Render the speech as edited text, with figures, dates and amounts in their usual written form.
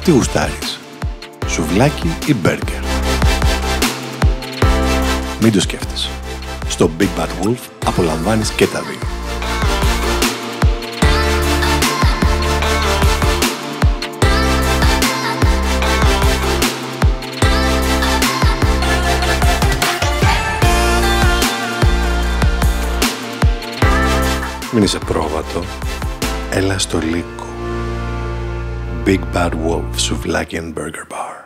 Τι γουστάρεις, σουβλάκι ή μπέργκερ? Μην το σκέφτεσαι. Στο Big Bad Wolf απολαμβάνεις και τα δύο. Μην είσαι πρόβατο, έλα στο Λύκο. Big Bad Wolf Souvlaki and Burger Bar.